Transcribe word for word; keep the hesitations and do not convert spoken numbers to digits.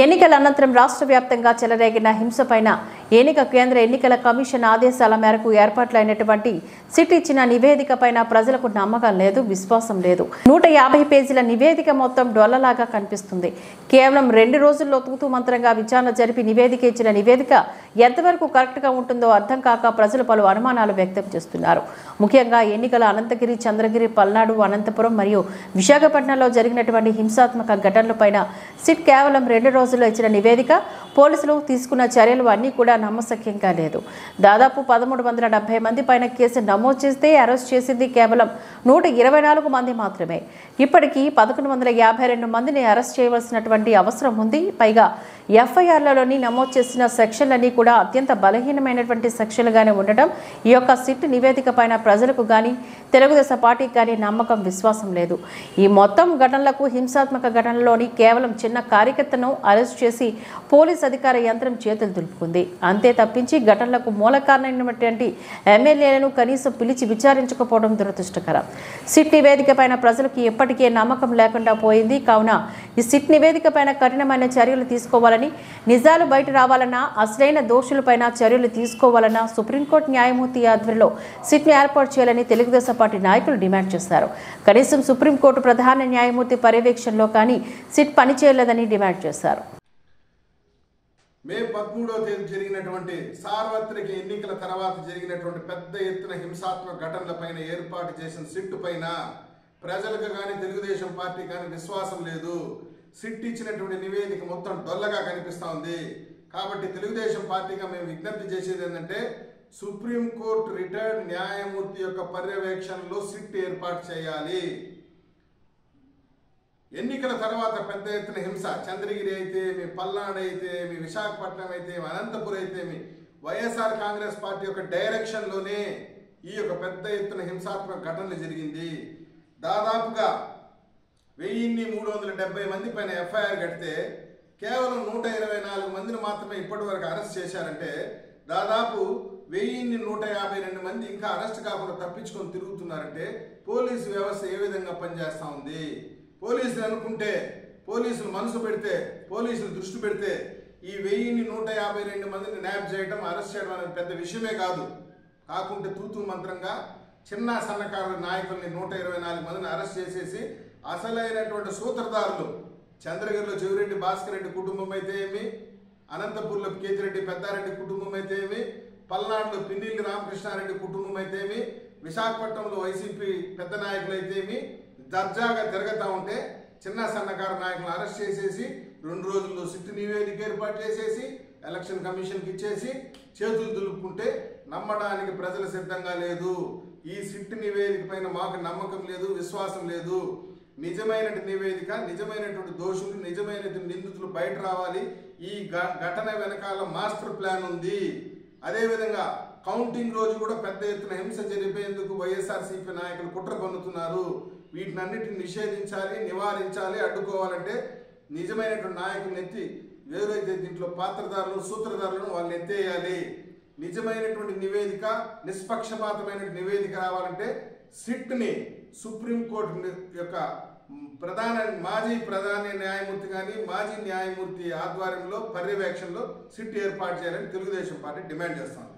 ఎన్నికల అనంతరం రాష్ట్ర వ్యాప్తంగా చెలరేగిన హింసపైన ఎన్నిక కేంద్ర ఎన్నికల కమిషన్ ఆదేశాల మేరకు ఏర్పాట్లైనటువంటి సిట్ ఇచ్చిన నివేదికపైన ప్రజలకు నమ్మకం లేదు, విశ్వాసం లేదు. నూట యాభై పేజీల నివేదిక మొత్తం డొల్లలాగా కనిపిస్తుంది. కేవలం రెండు రోజుల్లో తూతూ మంత్రంగా విచారణ జరిపి నివేదిక ఇచ్చిన నివేదిక ఎంతవరకు కరెక్ట్గా ఉంటుందో అర్థం కాక ప్రజలు పలు అనుమానాలు వ్యక్తం చేస్తున్నారు. ముఖ్యంగా ఎన్నికల అనంతగిరి, చంద్రగిరి, పల్నాడు, అనంతపురం మరియు విశాఖపట్నంలో జరిగినటువంటి హింసాత్మక ఘటనలపైన సిట్ కేవలం రెండు రోజుల్లో ఇచ్చిన నివేదిక, పోలీసులు తీసుకున్న చర్యలు అన్నీ కూడా నమ్మశక్యంగా లేదు. దాదాపు పదమూడు వందల డెబ్బై మంది పైన కేసు నమోదు చేస్తే అరెస్ట్ చేసింది కేవలం నూట ఇరవై నాలుగు మంది మాత్రమే. ఇప్పటికీ పదకొండు వందల యాభై రెండు మందిని అరెస్ట్ చేయవలసినటువంటి అవసరం ఉంది. పైగా ఎఫ్ఐఆర్లలోని నమోదు చేసిన సెక్షన్లన్నీ కూడా అత్యంత బలహీనమైనటువంటి సెక్షన్లుగానే ఉండటం ఈ యొక్క సిట్ నివేదిక పైన ప్రజలకు కానీ తెలుగుదేశం పార్టీకి కానీ నమ్మకం, విశ్వాసం లేదు. ఈ మొత్తం ఘటనలకు, హింసాత్మక ఘటనలోని కేవలం చిన్న కార్యకర్తను అరెస్ట్ చేసి పోలీస్ అధికార యంత్రం చేతులు దులుపుకుంది. అంతే తప్పించి ఘటనలకు మూల కారణమైనటువంటి ఎమ్మెల్యేలను కనీసం పిలిచి విచారించకపోవడం దురదృష్టకరం. సిట్ నివేదిక పైన ప్రజలకు ఎప్పటికే నమ్మకం లేకుండా పోయింది. కావున ఈ సిట్ నివేదిక పైన కఠినమైన చర్యలు తీసుకోవాలని, నిజాలు బయట రావాలన్నా, అసలైన దోషులపైన చర్యలు తీసుకోవాలన్నా సుప్రీంకోర్టు న్యాయమూర్తి ఆధ్వర్యంలో సిట్ను ఏర్పాటు చేయాలని తెలుగుదేశం పార్టీ నాయకులు డిమాండ్ చేశారు. కనీసం సుప్రీంకోర్టు ప్రధాన న్యాయమూర్తి పర్యవేక్షణలో కానీ సిట్ పనిచేయలేదని డిమాండ్ చేశారు. మే పదమూడవ తేదీ జరిగినటువంటి సార్వత్రిక ఎన్నికల తర్వాత జరిగినటువంటి పెద్ద ఎత్తున హింసాత్మక ఘటనలపైన ఏర్పాటు చేసిన సిట్ పైన ప్రజలకు కానీ తెలుగుదేశం పార్టీ కానీ విశ్వాసం లేదు. సిట్ ఇచ్చినటువంటి నివేదిక మొత్తం డొల్లగా కనిపిస్తూ ఉంది. కాబట్టి తెలుగుదేశం పార్టీగా మేము విజ్ఞప్తి చేసేది ఏంటంటే సుప్రీంకోర్టు రిటైర్డ్ న్యాయమూర్తి యొక్క పర్యవేక్షణలో సిట్ ఏర్పాటు చేయాలి. ఎన్నికల తర్వాత పెద్ద ఎత్తున హింస చంద్రగిరి అయితే మీ, పల్నాడు అయితే మీ, విశాఖపట్నం అయితే అనంతపురం అయితే మీ, వైఎస్ఆర్ కాంగ్రెస్ పార్టీ యొక్క డైరెక్షన్లోనే ఈ యొక్క పెద్ద ఎత్తున హింసాత్మక ఘటనలు జరిగింది. దాదాపుగా వెయ్యిన్ని మూడు వందల డెబ్బై మంది పైన ఎఫ్ఐఆర్ కడితే కేవలం నూట ఇరవై నాలుగు మందిని మాత్రమే ఇప్పటి వరకు అరెస్ట్ చేశారంటే దాదాపు వెయ్యిన్ని నూట యాభై రెండు మంది ఇంకా అరెస్ట్ కాకుండా తప్పించుకొని తిరుగుతున్నారంటే పోలీసు వ్యవస్థ ఏ విధంగా పనిచేస్తూ ఉంది. పోలీసులు అనుకుంటే, పోలీసులు మనసు పెడితే, పోలీసులు దృష్టి పెడితే ఈ వెయ్యిన్ని నూట యాభై రెండు మందిని న్యాప్ చేయడం, అరెస్ట్ చేయడం అనేది పెద్ద విషయమే కాదు. కాకుంటే తూతూ మంత్రంగా చిన్న సన్నకారు నాయకుల్ని నూట ఇరవై నాలుగు మందిని అరెస్ట్ చేసేసి అసలైనటువంటి సూత్రధారులు చంద్రగిరిలో చెవిరెడ్డి భాస్కర్ రెడ్డి కుటుంబం అయితే ఏమి, అనంతపూర్లో కేతిరెడ్డి పెద్దారెడ్డి కుటుంబం అయితే ఏమి, పల్నాడులో పిన్నిల్లి రామకృష్ణారెడ్డి కుటుంబం అయితే ఏమి, విశాఖపట్నంలో వైసీపీ పెద్ద నాయకులు అయితే ఏమి దర్జాగా తిరగతా ఉంటే చిన్న సన్నకారు నాయకులను అరెస్ట్ చేసేసి రెండు రోజుల్లో సిట్ నివేదిక ఏర్పాటు చేసేసి ఎలక్షన్ కమిషన్కి ఇచ్చేసి చేతులు దులుపుకుంటే నమ్మడానికి ప్రజలు సిద్ధంగా లేదు. ఈ సిట్ నివేదిక పైన మాకు నమ్మకం లేదు, విశ్వాసం లేదు. నిజమైన నివేదిక, నిజమైనటువంటి దోషులు, నిజమైనటువంటి నిందితులు బయట రావాలి. ఈ ఘటన వెనకాల మాస్టర్ ప్లాన్ ఉంది. అదేవిధంగా కౌంటింగ్ రోజు కూడా పెద్ద ఎత్తున హింస జరిపేందుకు వైఎస్ఆర్సీపీ నాయకులు కుట్ర పన్నుతున్నారు. వీటినన్నిటిని నిషేధించాలి, నివారించాలి. అడ్డుకోవాలంటే నిజమైనటువంటి నాయకులను ఎత్తి, ఎవరైతే దీంట్లో పాత్రదారులు, సూత్రధారులను వాళ్ళని ఎత్తేయాలి. నిజమైనటువంటి నివేదిక, నిష్పక్షపాతమైన నివేదిక రావాలంటే సిట్ని సుప్రీంకోర్టు యొక్క ప్రధాన మాజీ ప్రధాన న్యాయమూర్తి కానీ మాజీ న్యాయమూర్తి ఆధ్వర్యంలో పర్యవేక్షణలో సిట్ ఏర్పాటు చేయాలని తెలుగుదేశం పార్టీ డిమాండ్ చేస్తాం.